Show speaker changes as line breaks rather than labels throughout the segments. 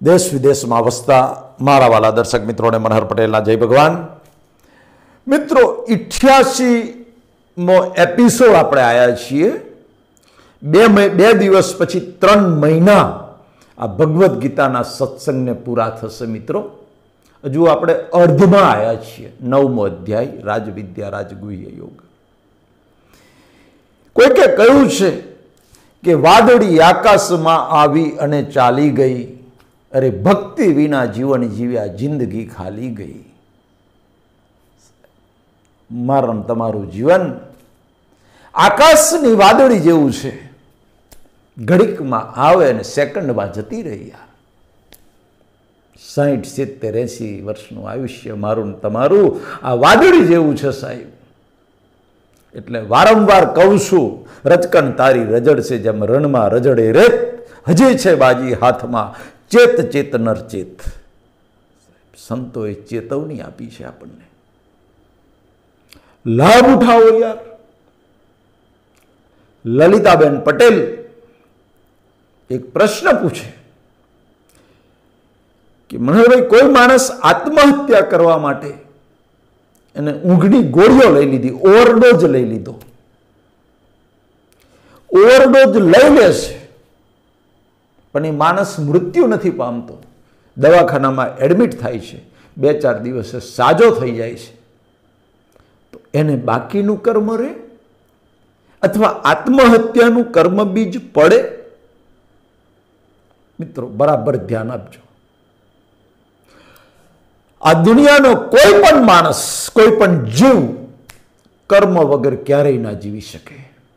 देश विदेश में वसता मारा वाला दर्शक मित्रों ने मनहर पटेल जय भगवान। मित्रों 88मो एपिसोड आप आया छे। बे दिवस पछी 3 महीना आ भगवद गीता सत्संग ने पूरा थशे। मित्रों हजू आप अर्धमा आया छे। 9मो अध्याय राजविद्या राजगुह्य योग। कोईके कह्युं छे के वादળી आकाशमां आवी अने चाली गई। अरे भक्ति विना जीवन जीव्या जिंदगी खाली गई। मारम तमारू जीवन आकाशनी वादળી जेवुं छे। घड़ीक में आवे ने सेकंड में जती रही। यार 60, 70, 80 वर्षनु आयुष्य मारू ने तमारू आ वादળી जेवुं छे साहेब। एटले वारंवार कहूं छुं रचकन तारी रजड़ से जेम रणमां रजड़े रेत हजे छे बाजी हाथमां चेत चेत नर चेत। संतोए चेतवनी आपी छे आपणने। लाभ उठाओ यार। ललिताबेन पटेल एक प्रश्न पूछे कि मनोहरभाई कोई माणस आत्महत्या करवा माटे एने ऊंघनी गोळीओ लई लीधी, ओवरडोज लई लीधो। ओवरडोज लई ले छे पण ए माणस मृत्यु नहीं पामतो। दवाखाना में एडमिट थाय छे, 2-4 दिवसे साजो थई जाय छे। तो एने बाकीनु कर्म रे अथवा आत्महत्यानु कर्म बीज पड़े? मित्रों बराबर ध्यान आपजो। आ दुनियानो कोई पण माणस, कोई पण जीव कर्म वगर क्यारेय ना जीवी शके।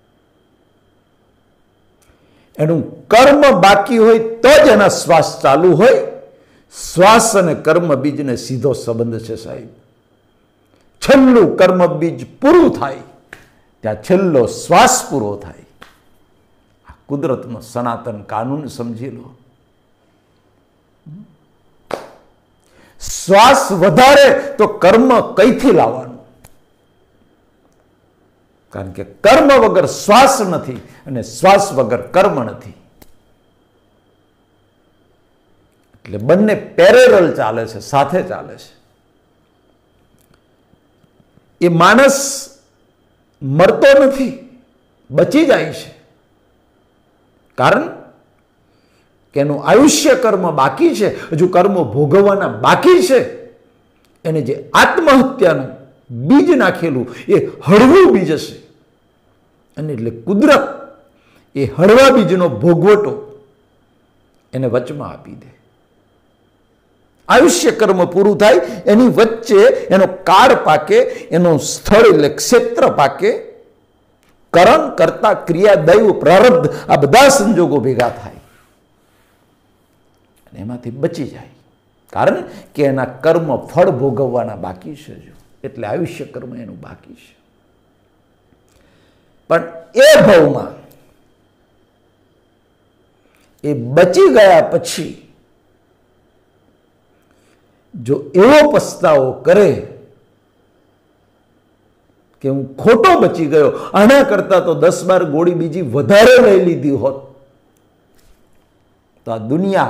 एनु कर्म बाकी होय तो ज एना श्वास चालू होय। श्वास अने कर्म बीज ने सीधो संबंध छे साहेब। छेल्लू कर्म बीज पूरु थाय त्यां छेल्लो श्वास पूरो थाय। कुदरतनो सनातन कानून समझी लो। श्वास वधारे तो कर्म कईथी लाववानुं? कारण के कर्म वगर श्वास नहीं अने श्वास वगर कर्म नहीं। એટલે બંને પેરેલલ ચાલે છે, સાથે ચાલે છે। એ માણસ મરતો નથી, બચી જાય છે। કારણ કે એનું આયુષ્ય કર્મ બાકી છે, હજુ કર્મો ભોગવવાના બાકી છે। એને જે આત્મહત્યાનું બીજ નાખેલું એ હળવું બીજ હશે। અને એટલે કુદરત એ હળવા બીજનો ભોગવટો એને વચમાં આપી દે। આયુષ્ય કર્મ પૂરું થાય એની વચ્ચે એનો કાળ પાકે, એનો સ્થળ એટલે ક્ષેત્ર પાકે। કરણ કરતા ક્રિયા દૈવ પ્રારબ્ધ આ બધા સંજોગો ભેગા થાય અને એમાંથી બચી જાય। કારણ કે એના કર્મ ફળ ભોગવવાના બાકી છે, એટલે આયુષ્ય કર્મ એનું બાકી છે। પણ એ ભાવમાં એ બચી ગયા પછી जो एवो पछतावो करे कि हूँ खोटो बची गयो, आना करता तो 10-12 गोળી बीजी वधारे लई लीधी होत तो आ दुनिया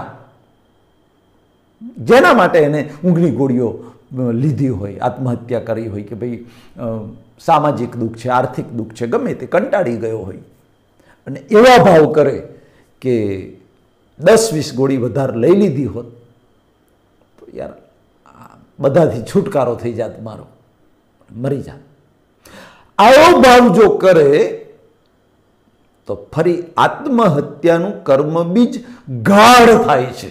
जेना माटे एने ऊंघनी गोळीओ लीधी होय, आत्महत्या करी होय कि भाई सामाजिक दुख है, आर्थिक दुख है, गमे ते कंटाळी गयो होय अने एवा भाव करे कि 10-20 गोળી वधारे लई लीधी होत तो यार बधाथी छुटकारो थई जात, मारो मरी जात। आवो भाव जो करे तो फरी आत्महत्यानु कर्म बीज गाढ़ थाय छे।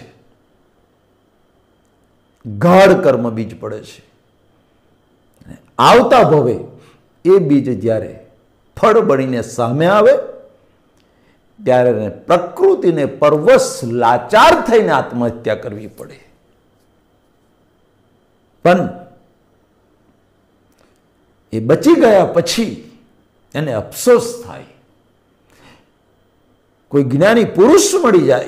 गाढ़ कर्म बीज पड़े छे। आवता भवे ए बीज ज्यारे फळ बणीने सामे आवे त्यारे प्रकृति ने परवश लाचार थईने आत्महत्या करवी पड़े। पण ए बची गया पछी एने अफसोस थाय। कोई ज्ञानी पुरुष मळी जाय,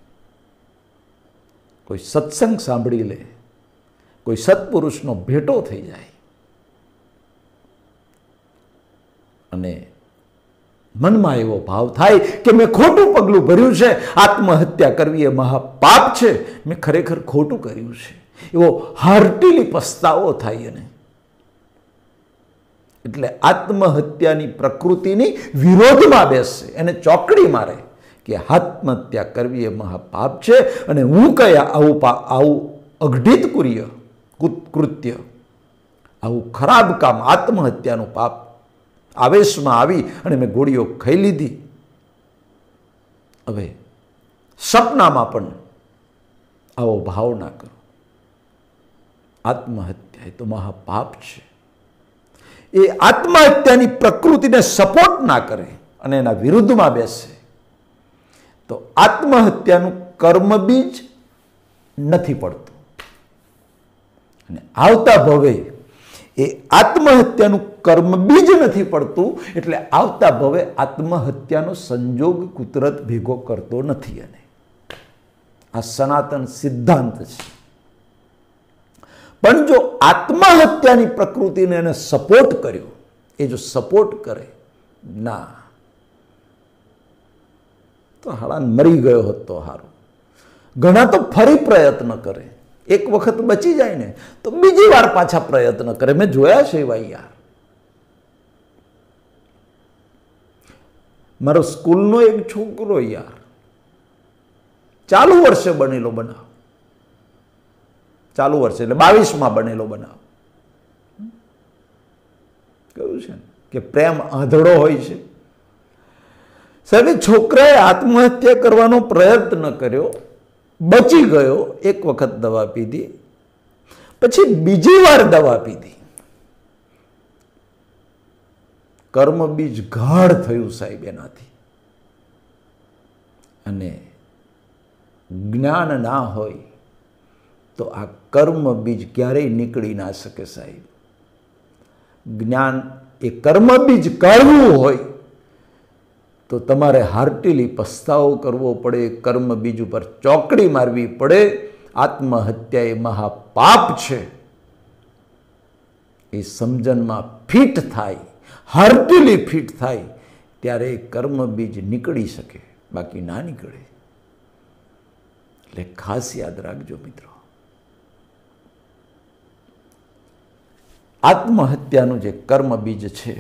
कोई सत्संग सांभळी ले, कोई सत्पुरुषनो भेटो थई जाय अने મનમાં એવો ભાવ થાય કે મેં ખોટું પગલું ભર્યું છે, આત્મહત્યા કરવી એ મહાપાપ છે, મેં ખરેખર ખોટું કર્યું છે, એવો હાર્ટીલી પસ્તાવો થાય. એને એટલે આત્મહત્યાની પ્રકૃતિની વિરોધમાં બેસે, એને ચોકડી મારે કે આત્મહત્યા કરવી એ મહાપાપ છે અને હું કયા આવું અઘટિત કૃત્ય, આવું ખરાબ કામ, આત્મહત્યાનું પાપ, આવેશમાં આવી અને મેં ગોળીઓ ખાઈ લીધી. હવે સપનામાં પણ આવો ભાવ ના કરો. આત્મહત્યા એ તો મહાપાપ છે. એ આત્મહત્યાની પ્રકૃતિને સપોર્ટ ના કરે અને એના વિરુદ્ધમાં બેસે તો આત્મહત્યાનું કર્મ બીજ નથી પડતું. અને આવતા ભવે એ આત્મહત્યાનું કર્મ બીજ નથી પડતું, એટલે આવતા ભવે આત્મહત્યાનો સંજોગ કુદરત ભેગો કરતો નથી. અને આ સનાતન સિદ્ધાંત છે. પણ જો આત્મહત્યાની પ્રકૃતિને એને સપોર્ટ કર્યો, એ જો સપોર્ટ કરે, ના તો હાળા મરી ગયો હોત તો સારું. ઘણા તો ફરી પ્રયત્ન કરે, એક વખત બચી જાય ને તો બીજી વાર પાછા પ્રયત્ન કરે. મેં જોયા છે એવા યાર. મારો સ્કૂલનો એક છોકરો યાર, ચાલુ વર્ષે બનેલો બનાવ, ચાલુ વર્ષે એટલે 22માં બનેલો બનાવ. કહ્યું છે કે પ્રેમ આંધળો હોય છે. સાહેબ, છોકરાએ આત્મહત્યા કરવાનો પ્રયત્ન કર્યો, બચી ગયો, એક વખત દવા પીધી, પછી બીજી વાર દવા પીધી, કર્મ બીજ ગાઢ થયું સાહેબ એનાથી. અને જ્ઞાન ના હોય તો આ કર્મ બીજ ક્યારેય નીકળી ના શકે સાહેબ. જ્ઞાન એ કર્મ બીજ કાઢવું હોય તો તમારે હાર્ટીલી પસ્તાવો કરવો પડે, કર્મ બીજ ઉપર ચોકડી મારવી પડે. આત્મહત્યા એ મહાપાપ છે એ સમજણમાં ફિટ થાય, હાર્ટીલી ફિટ થાય ત્યારે કર્મ બીજ નીકળી શકે, બાકી ના નીકળે. એટલે ખાસ યાદ રાખજો મિત્રો, આત્મહત્યાનું જે કર્મ બીજ છે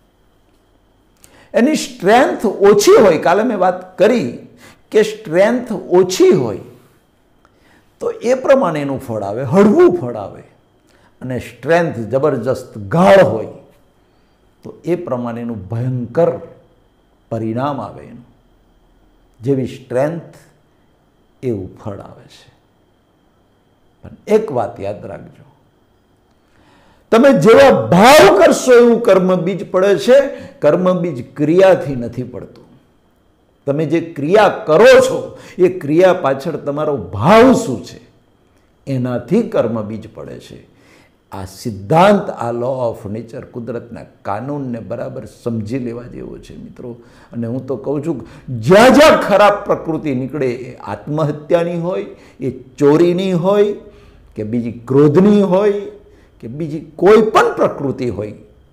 એની સ્ટ્રેન્થ ઓછી હોય. કાલે મેં વાત કરી કે સ્ટ્રેન્થ ઓછી હોય તો એ પ્રમાણે એનું ફળ આવે, હળવું ફળ આવે. અને સ્ટ્રેન્થ જબરજસ્ત ગાઢ હોય તો એ પ્રમાણેનું ભયંકર પરિણામ આવે. એનું જેવી સ્ટ્રેન્થ એવું ફળ આવે છે. પણ એક વાત યાદ રાખજો, તમે જેવા ભાવ કરશો એવું કર્મ બીજ પડે છે. કર્મ બીજ ક્રિયાથી નથી પડતું. તમે જે ક્રિયા કરો છો એ ક્રિયા પાછળ તમારો ભાવ શું છે એનાથી કર્મ બીજ પડે છે. આ સિદ્ધાંત, આ લો ઓફ નેચર, કુદરતના કાનૂનને બરાબર સમજી લેવા જેવો છે મિત્રો. અને હું તો કહું છું, જ્યાં જ્યાં ખરાબ પ્રકૃતિ નીકળે, એ આત્મહત્યાની હોય, એ ચોરીની હોય, કે બીજી ક્રોધની હોય, કે બીજી કોઈ પણ પ્રકૃતિ હોય,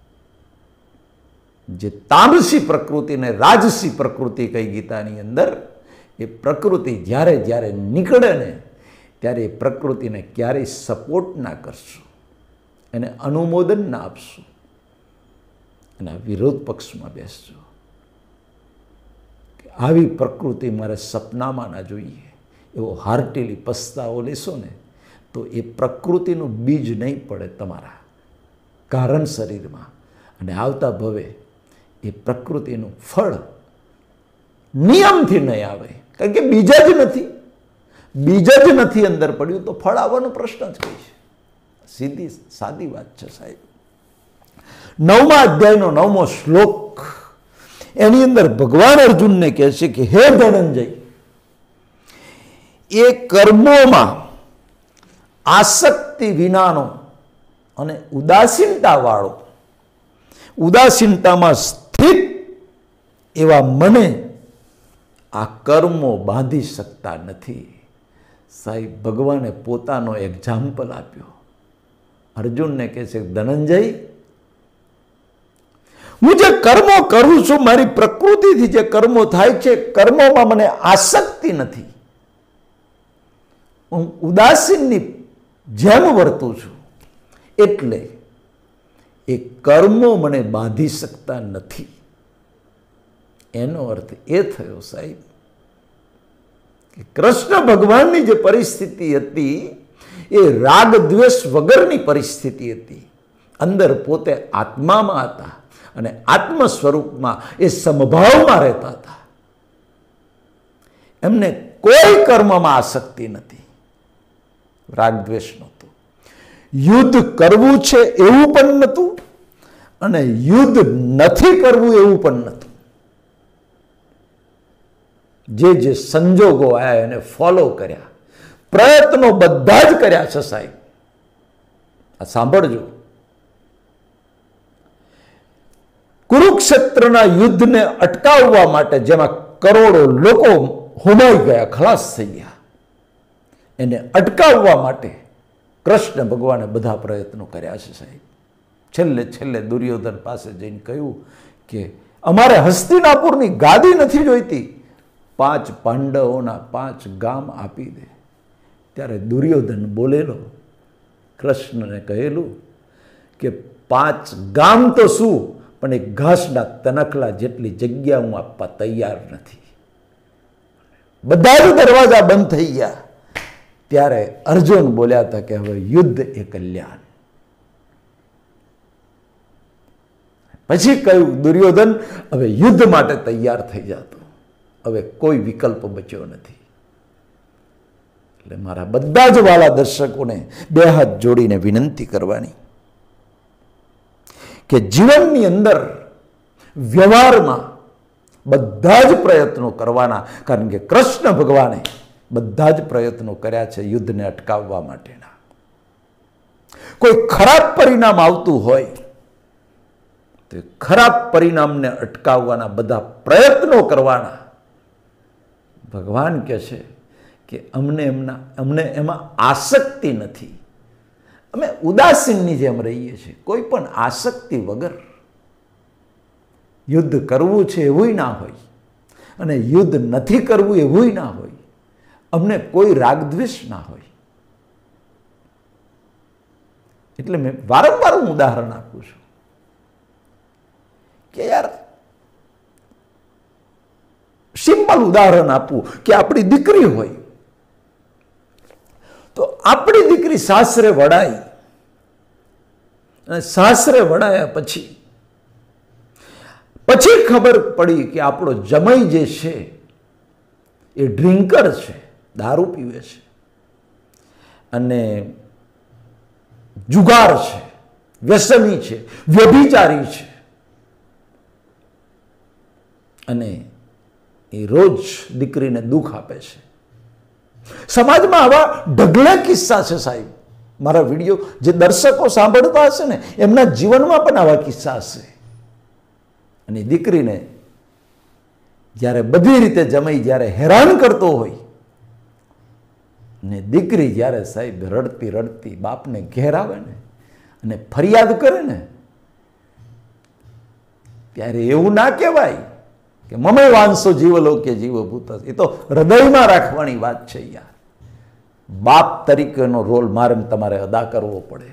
જે તામસી પ્રકૃતિને રાજસી પ્રકૃતિ કઈ ગીતાની અંદર, એ પ્રકૃતિ જ્યારે જ્યારે નીકળે ને ત્યારે એ પ્રકૃતિને ક્યારેય સપોર્ટ ના કરશો, એને અનુમોદન ના આપશો, એના વિરોધ પક્ષમાં બેસજો કે આવી પ્રકૃતિ મારે સપનામાં ના જોઈએ. એવો હાર્ટીલી પસ્તાવો લેશો ને તો એ પ્રકૃતિનું બીજ નહીં પડે તમારા કારણ શરીરમાં. અને આવતા ભવે એ પ્રકૃતિનું ફળ નિયમથી નહીં આવે, કારણ કે બીજ જ નથી. બીજ જ નથી અંદર પડ્યું તો ફળ આવવાનો પ્રશ્ન જ કઈ છે? સીધી સાદી વાત છે સાહેબ. 9મા અધ્યાયનો 9મો શ્લોક, એની અંદર ભગવાન અર્જુનને કહે છે કે હે ધનંજય, એ કર્મોમાં આસક્તિ વિનાનો અને ઉદાસીનતા વાળો, ઉદાસીનતામાં સ્થિત એવા મને આ કર્મો બાંધી શકતા નથી. સાહેબ, ભગવાને પોતાનો એક્ઝામ્પલ આપ્યો. અર્જુનને કહે છે ધનંજય, હું જે કર્મો કરું છું, મારી પ્રકૃતિથી જે કર્મો થાય છે, કર્મોમાં મને આસક્તિ નથી, હું ઉદાસીનની જેમ વર્તું છું, એટલે એ કર્મો મને બાંધી શકતા નથી. એનો અર્થ એ થયો સાહેબ કે કૃષ્ણ ભગવાનની જે પરિસ્થિતિ હતી એ રાગ દ્વેષ વગરની પરિસ્થિતિ હતી. અંદર પોતે આત્મામાં હતા અને આત્મ સ્વરૂપમાં એ સમભાવમાં રહેતા હતા. એમને કોઈ કર્મમાં આસક્તિ નથી, રાગ દ્વેષ નહોતો. યુદ્ધ કરવું છે એવું પણ નહોતું અને યુદ્ધ નથી કરવું એવું પણ નહોતું. જે જે સંજોગો આવ્યા એને ફોલો કર્યા, પ્રયત્નો બધા જ કર્યા છે સાહેબ. આ સાંભળજો, કુરુક્ષેત્રના યુદ્ધને અટકાવવા માટે જેમાં કરોડો લોકો હોમાઈ ગયા, ખલાસ થઈ ગયા, એને અટકાવવા માટે કૃષ્ણ ભગવાને બધા પ્રયત્નો કર્યા છે સાહેબ. છેલ્લે છેલ્લે દુર્યોધન પાસે જઈને કહ્યું કે અમારે હસ્તિનાપુરની ગાદી નથી જોઈતી, 5 પાંડવોના 5 ગામ આપી દે. ત્યારે દુર્યોધન બોલેલો, કૃષ્ણને કહેલું કે 5 ગામ તો શું, પણ એક ઘાસના તનકલા જેટલી જગ્યા હું આપવા તૈયાર નથી. બધા જ દરવાજા બંધ થઈ ગયા. ત્યારે અર્જુન બોલ્યા હતા કે હવે યુદ્ધ એ કલ્યાણ. પછી કહ્યું દુર્યોધન, હવે યુદ્ધ માટે તૈયાર થઈ જતો, હવે કોઈ વિકલ્પ બચ્યો નથી. એટલે મારા બધા જ વાલા દર્શકોને 2 હાથ જોડીને વિનંતી કરવાની કે જીવનની અંદર વ્યવહારમાં બધા જ પ્રયત્નો કરવાના, કારણ કે કૃષ્ણ ભગવાને બધા જ પ્રયત્નો કર્યા છે યુદ્ધને અટકાવવા માટેના. કોઈ ખરાબ પરિણામ આવતું હોય તો ખરાબ પરિણામને અટકાવવાના બધા પ્રયત્નો કરવાના. ભગવાન કહે છે કે અમને એમાં આસક્તિ નથી, અમે ઉદાસીનની જેમ રહીએ છીએ, કોઈ પણ આસક્તિ વગર. યુદ્ધ કરવું છે એવું ના હોય અને યુદ્ધ નથી કરવું એવું ના હોય, અમને કોઈ રાગદ્વેષ ના હોય. એટલે મેં વારંવાર હું ઉદાહરણ આપું છું કે યાર, સિમ્પલ ઉદાહરણ આપું કે આપણી દીકરી હોય તો આપણી દીકરી સાસરે વડાઈ અને સાસરે વડાયા પછી ખબર પડી કે આપણો જમાઈ જે છે એ ડ્રિંકર છે, દારૂ પીવે છે અને જુગાર છે, વ્યસની છે, વ્યભિચારી છે અને એ રોજ દીકરીને દુઃખ આપે છે. સમાજમાં આવા ઢગલા કિસ્સા છે સાહેબ. મારા વિડીયો જે દર્શકો સાંભળતા હશે ને એમના જીવનમાં પણ આવા કિસ્સા હશે. અને દીકરીને જ્યારે બધી રીતે જમાઈ જ્યારે હેરાન કરતો હોય ને દીકરી જ્યારે સાહેબ રડતી રડતી બાપને ઘેર આવે ને અને ફરિયાદ કરે ને, ત્યારે એવું ના કહેવાય કે મમે વાંસો જીવલો કે જીવ ભૂતા. એ તો હૃદયમાં રાખવાની વાત છે યાર. બાપ તરીકેનો રોલ મારે તમારે અદા કરવો પડે.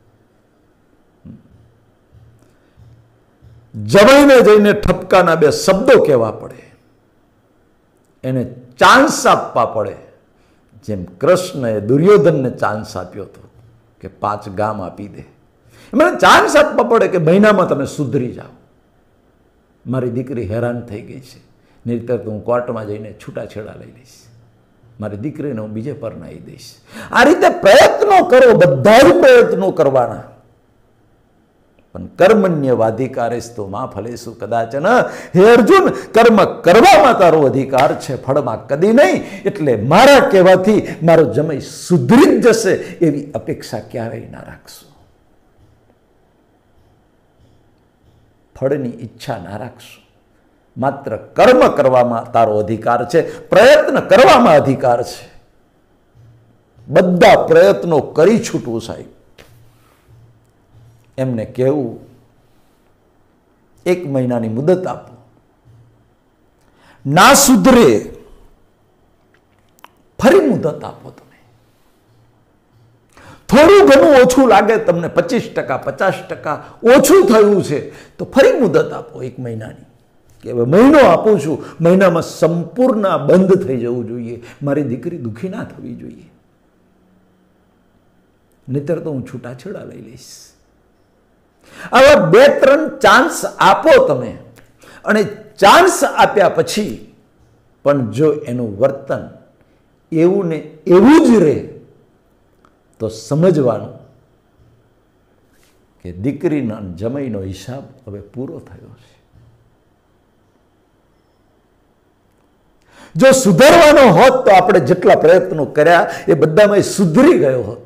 જમાઈને જઈને ઠપકાના 2 શબ્દો કહેવા પડે, એને ચાન્સ આપવા પડે. જેમ કૃષ્ણએ દુર્યોધનને ચાન્સ આપ્યો હતો કે 5 ગામ આપી દે, એમને ચાન્સ આપવા પડે કે મહિનામાં તમે સુધરી જાઓ. મારી દીકરી હેરાન થઈ ગઈ છે, નહીંતર તો હું કોર્ટમાં જઈને છૂટાછેડા લઈ લઈશ, મારી દીકરીને હું બીજે પરણાવી દઈશ. આ રીતે પ્રયત્નો કરો, બધા જ પ્રયત્નો કરવાના. પણ કર્મણ્યવાધિકારેસ્તુ મા ફલેષુ કદાચન. હે અર્જુન, કર્મ કરવામાં તારો અધિકાર છે, ફળમાં કદી નહીં. એટલે મારા કહેવાથી મારો જમાઈ સુધરી જ જશે એવી અપેક્ષા ક્યારેય ના રાખશો. ફળની ઈચ્છા ના રાખશો. માત્ર કર્મ કરવામાં તારો અધિકાર છે, પ્રયત્ન કરવામાં અધિકાર છે. બધા પ્રયત્નો કરી છૂટવું સાહેબ. એમને કહેવું 1 મહિનાની મુદત આપો. ના સુધરે ફરી મુદત આપો. તમે થોડું ઘણું ઓછું લાગે તમને, 25%, 50% ઓછું થયું છે, તો ફરી મુદત આપો 1 મહિનાની. કે હવે મહિનો આપું છું, મહિનામાં સંપૂર્ણ બંધ થઈ જવું જોઈએ. મારી દીકરી દુઃખી ના થવી જોઈએ, નહીતર તો હું છૂટાછેડા લઈ લઈશ. આવા 2-3 ચાન્સ આપો તમે, અને ચાન્સ આપ્યા પછી પણ જો એનું વર્તન એવું ને એવું જ રહે તો સમજવાનું કે દીકરીના જમાઈનો હિસાબ હવે પૂરો થયો છે. જો સુધારવાનો હોત તો આપણે જેટલા પ્રયત્નો કર્યા એ બધામાં સુધરી ગયો હોત.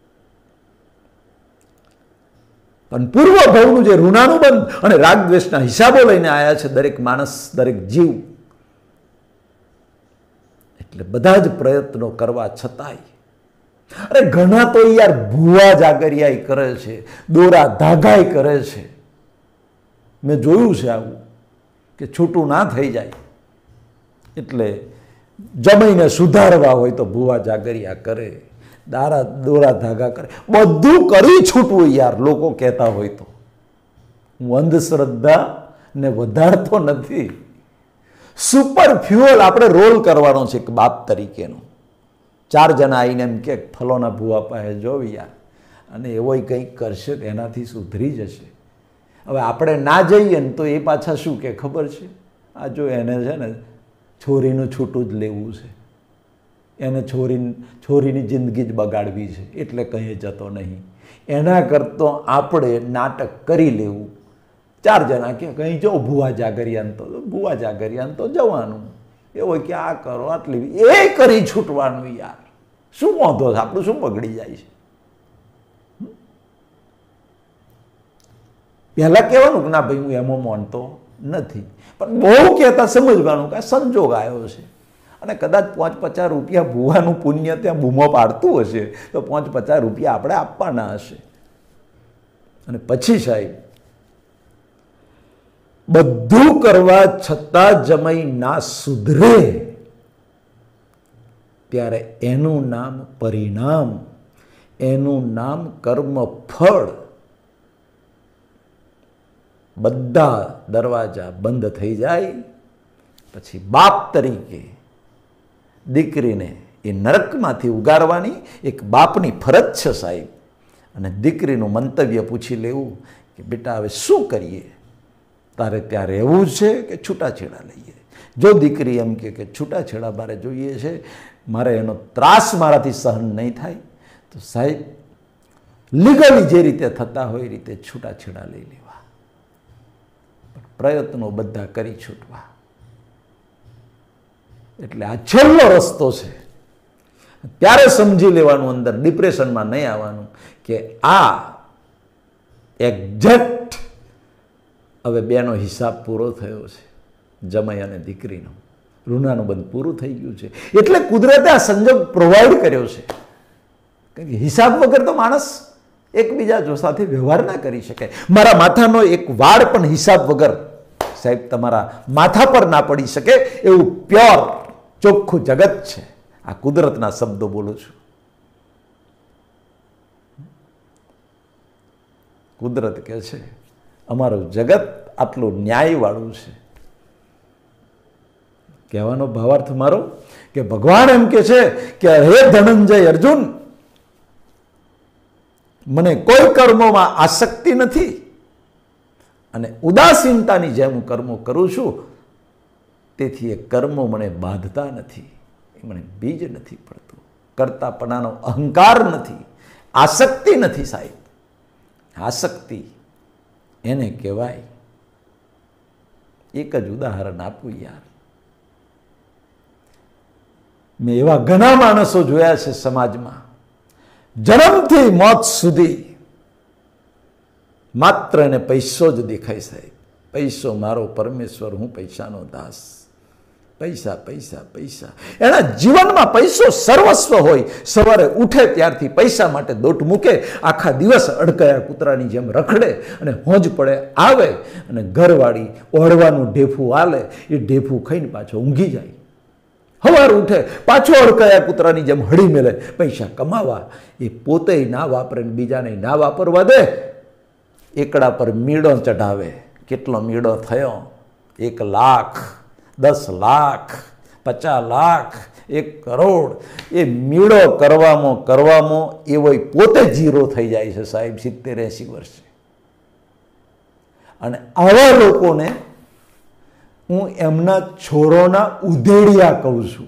પણ પૂર્વ ભવનું જે ઋણાનુબંધ અને રાગદ્વેષના હિસાબો લઈને આવ્યા છે દરેક માણસ, દરેક જીવ, એટલે બધા જ પ્રયત્નો કરવા છતાંય, અરે ઘણા તો યાર ભૂવા જાગરિયાઈ કરે છે, દોરા ધાગાઈ કરે છે. મેં જોયું છે આવું, કે છૂટું ના થઈ જાય એટલે જમાઈને સુધારવા હોય તો ભૂવા જાગરિયા કરે, દોરા ધાગા કરે, બધું કરી છૂટવું યાર લોકો કહેતા હોય તો. હું અંધશ્રદ્ધા ને વધારતો નથી. સુપર ફ્યુઅલ આપણે રોલ કરવાનો છે એક બાપ તરીકેનો. 4 જણા આવીને એમ કે ફલોના ભૂવા પાસે જોવ યાર, અને એવો કંઈક કરશે તો એનાથી સુધરી જશે. હવે આપણે ના જઈએ ને તો એ પાછા શું કે ખબર છે, આ જો એને છે ને છોરીનું છૂટું જ લેવું છે, એને છોરીની જિંદગી જ બગાડવી છે, એટલે કંઈ જતો નહીં. એના કરતો આપણે નાટક કરી લેવું. 4 જણા કે કંઈ જો ભૂવા જાગરિયાન તો જવાનું, એવો કે આ કરો આટલી, એ કરી છૂટવાનું યાર. શું વાંધો છે, આપણું શું બગડી જાય છે? પહેલાં કહેવાનું કે ના ભાઈ હું એમાં માનતો નથી, પણ બહુ કહેતા સમજવાનું કે સંજોગ આવ્યો છે, અને કદાચ 5-50 રૂપિયા ભૂવાનું પુણ્ય ત્યાં બૂમો પાડતું હશે તો 5-50 રૂપિયા આપણે આપવાના હશે. અને પછી સાહેબ બધું કરવા છતાં જમાઈ ના સુધરે ત્યારે એનું નામ પરિણામ, એનું નામ કર્મ ફળ. બધા દરવાજા બંધ થઈ જાય. પછી બાપ તરીકે દીકરીને એ નરકમાંથી ઉગારવાની એક બાપની ફરજ છે સાહેબ. અને દીકરીનું મંતવ્ય પૂછી લેવું કે બેટા હવે શું કરીએ, તારે ત્યાં રહેવું છે કે છૂટાછેડા લઈએ? જો દીકરી એમ કે છૂટાછેડા મારે જોઈએ છે, મારે એનો ત્રાસ મારાથી સહન નહીં થાય, તો સાહેબ લીગલી જે રીતે થતા હોય એ રીતે છૂટાછેડા લઈ લેવા. પ્રયત્નો બધા કરી છૂટવા. એટલે આ છેલ્લો રસ્તો છે. ત્યારે સમજી લેવાનું, અંદર ડિપ્રેશનમાં નહીં આવવાનું કે આ એક્ઝેક્ટ હવે બેનો હિસાબ પૂરો થયો છે, જમાઈ અને દીકરીનો ઋણાનુબંધ પૂરું થઈ ગયું છે. એટલે કુદરતે આ સંજોગ પ્રોવાઈડ કર્યો છે. કારણ કે હિસાબ વગર તો માણસ એકબીજા સાથે વ્યવહાર ના કરી શકે. મારા માથાનો એક વાળ પણ હિસાબ વગર સાહેબ તમારા માથા પર ના પડી શકે એવું પ્યોર ચોખ્ખું જગત છે. આ કુદરતના શબ્દો બોલું છું. કુદરત કહે છે અમારું જગત આટલું ન્યાયવાળું છે. કહેવાનો ભાવાર્થ મારો કે ભગવાન એમ કે છે કે હે ધનંજય અર્જુન, મને કોઈ કર્મોમાં આસક્તિ નથી, અને ઉદાસીનતાની જેમ હું કર્મો કરું છું, તેથી એ કર્મો મને બાંધતા નથી, એ મને બીજ નથી પડતું, કરતાપણાનો અહંકાર નથી, આસક્તિ નથી સાહેબ. આસક્તિ એને કહેવાય. એક જ ઉદાહરણ આપું યાર. મેં એવા ઘણા માણસો જોયા છે સમાજમાં, જન્મથી મોત સુધી માત્ર એને પૈસો જ દેખાય સાહેબ. પૈસો મારો પરમેશ્વર, હું પૈસાનો દાસ. પૈસા પૈસા પૈસા. એના જીવનમાં પૈસો સર્વસ્વ હોય. સવારે ઉઠે ત્યારથી પૈસા માટે દોટ મૂકે, આખા દિવસ અડકાયા કૂતરાની જેમ રખડે અને હોંજ પડે આવે અને ઘરવાળી ઓળવાનું ઢેફું આલે, એ ઢેફું ખાઈને પાછો ઊંઘી જાય. સવાર ઉઠે પાછો અડકાયા કૂતરાની જેમ હળી મેલે. પૈસા કમાવા એ પોતે ના વાપરે ને બીજાને ના વાપરવા દે. એકડા પર મીડો ચઢાવે. કેટલો મીડો થયો? 1 લાખ, 10 લાખ, 50 લાખ, 1 કરોડ. એ મીડો કરવામાં એવો પોતે જીરો થઈ જાય છે સાહેબ 70-80 વર્ષે. અને આવા લોકોને હું એમના છોરોના ઉધેડિયા કહું છું,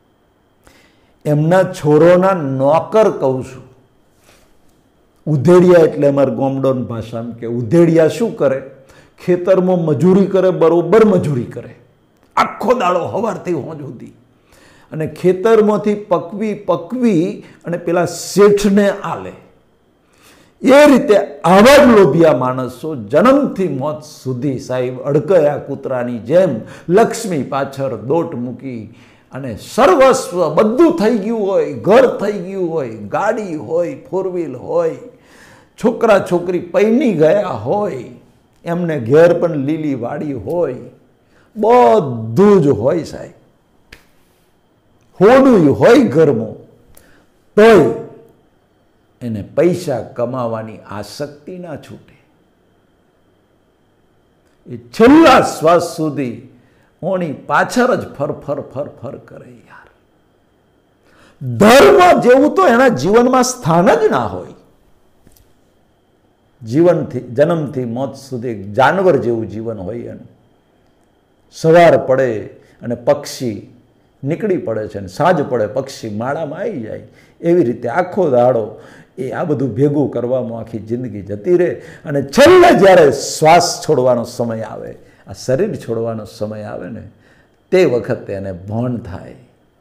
એમના છોરોના નોકર કહું છું. ઉધેડિયા એટલે અમારા ગોમડોની ભાષામાં કે ઉધેડિયા શું કરે? ખેતરમાં મજૂરી કરે, બરોબર મજૂરી કરે, આખો દાડો સવારથી હોંજ સુધી, અને ખેતરમાંથી પકવી અને પેલા શેઠને આલે. એ રીતે આવા જ લોભિયા માણસો જન્મથી મોત સુધી સાહેબ અડકયા કૂતરાની જેમ લક્ષ્મી પાછળ દોટ મૂકી અને સર્વસ્વ બધું થઈ ગયું હોય, ઘર થઈ ગયું હોય, ગાડી હોય, 4 વ્હીલ હોય, છોકરા છોકરી પૈણી ગયા હોય, એમને ઘેર પણ લીલી વાડી હોય, બધું જ હોય સાહેબ, હોડું હોય ઘરમાં, તોય એને પૈસા કમાવાની આસક્તિ ના છૂટે. એ છેલ્લા શ્વાસ સુધી ઓની પાછળ જ ફર કરે યાર. ધર્મ જેવું તો એના જીવનમાં સ્થાન જ ના હોય. જીવનથી જન્મથી મોત સુધી જાનવર જેવું જીવન હોય એનું. સવાર પડે અને પક્ષી નીકળી પડે છે, અને સાંજ પડે પક્ષી માળામાં આવી જાય. એવી રીતે આખો દાડો એ આ બધું ભેગું કરવામાં આખી જિંદગી જતી રહે, અને છેલ્લે જ્યારે શ્વાસ છોડવાનો સમય આવે, આ શરીર છોડવાનો સમય આવે ને, તે વખતે એને ભાન થાય,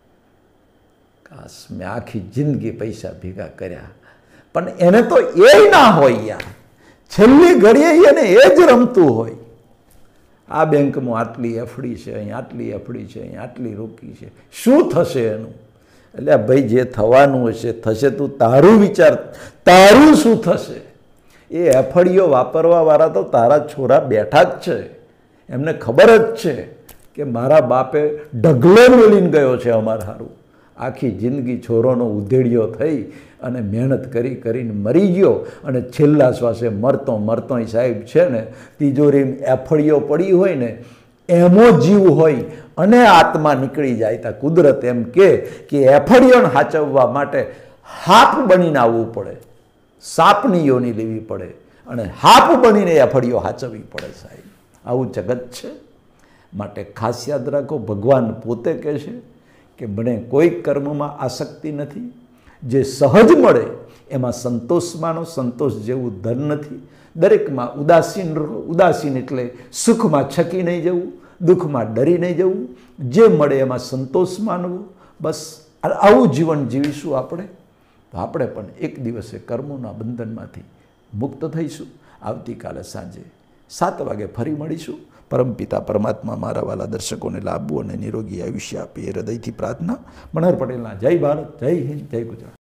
કાશ મેં આખી જિંદગી પૈસા ભેગા કર્યા. પણ એને તો એ ના હોય યાર, છેલ્લી ઘડીએ એને એ જ રમતું હોય. આ બેંકમાં આટલી એફડી છે, અહીં આટલી એફડી છે, અહીં આટલી રોકી છે, શું થશે એનું? એટલે ભાઈ જે થવાનું હશે થશે, તું તારું વિચાર, તારું શું થશે? એ એફડીઓ વાપરવા વાળા તો તારા છોરા બેઠા જ છે, એમને ખબર જ છે કે મારા બાપે ઢગલે મેલીને ગયો છે અમારે સારું. આખી જિંદગી છોરોનો ઉધેડિયો થઈ અને મહેનત કરીને મરી ગયો, અને છેલ્લા શ્વાસે મરતો સાહેબ છે ને, તિજોરી એફડીઓ પડી હોય ને એમો જીવ હોય અને આત્મા નીકળી જાય. તા કુદરત એમ કે એફડીઓને સાચવવા માટે હાપ બનીને આવવું પડે, સાપની યોની લેવી પડે, અને હાપ બનીને એફડીઓ સાચવવી પડે સાહેબ. આવું જગત છે. માટે ખાસ યાદ રાખો, ભગવાન પોતે કહે છે કે મને કોઈ કર્મમાં આસક્તિ નથી, જે સહજ મળે એમાં સંતોષ માનો, સંતોષ જેવું ધન નથી. દરેકમાં ઉદાસીન રહો. ઉદાસીન એટલે સુખમાં છકી નહીં જવું, દુઃખમાં ડરી નહીં જવું, જે મળે એમાં સંતોષ માનવો. બસ આવું જીવન જીવીશું આપણે, તો આપણે પણ એક દિવસે કર્મોના બંધનમાંથી મુક્ત થઈશું. આવતીકાલે સાંજે 7 વાગે ફરી મળીશું. પરમપિતા પરમાત્મા મારા વાલા દર્શકોને લાભવું અને નિરોગી આયુષ્ય આપે એ હૃદયથી પ્રાર્થના. મનહર પટેલના જય ભારત, જય હિન્દ, જય ગુજરાત.